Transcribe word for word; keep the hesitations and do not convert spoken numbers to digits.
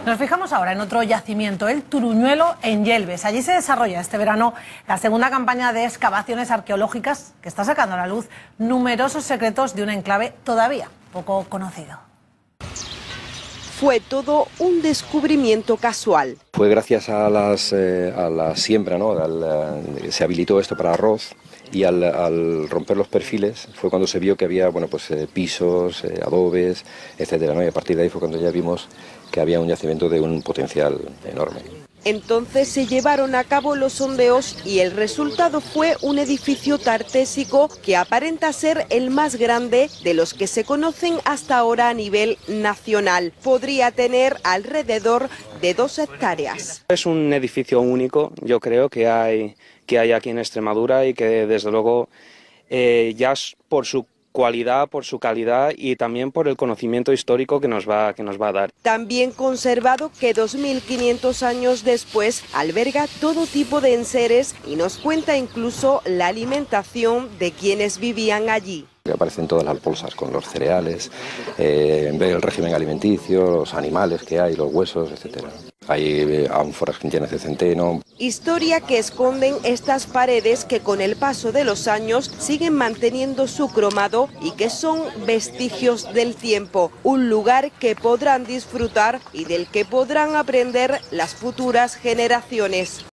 Nos fijamos ahora en otro yacimiento, el Turuñuelo, en Yelves. Allí se desarrolla este verano la segunda campaña de excavaciones arqueológicas que está sacando a la luz numerosos secretos de un enclave todavía poco conocido. Fue todo un descubrimiento casual. Fue gracias a, las, eh, a la siembra, ¿no? Al, eh, se habilitó esto para arroz y al, al romper los perfiles fue cuando se vio que había bueno, pues, eh, pisos, eh, adobes, etcétera, ¿no? Y a partir de ahí fue cuando ya vimos que había un yacimiento de un potencial enorme. Entonces se llevaron a cabo los sondeos y el resultado fue un edificio tartésico que aparenta ser el más grande de los que se conocen hasta ahora a nivel nacional. Podría tener alrededor de dos hectáreas. Es un edificio único, yo creo, que hay, que hay aquí en Extremadura y que desde luego eh, ya por su cualidad, por su calidad y también por el conocimiento histórico que nos va, que nos va a dar. También conservado que dos mil quinientos años después alberga todo tipo de enseres y nos cuenta incluso la alimentación de quienes vivían allí. Aparecen todas las bolsas con los cereales, eh, ver el régimen alimenticio, los animales que hay, los huesos, etcétera. Hay ánforas llenas de centeno. Historia que esconden estas paredes que con el paso de los años siguen manteniendo su cromado y que son vestigios del tiempo. Un lugar que podrán disfrutar y del que podrán aprender las futuras generaciones.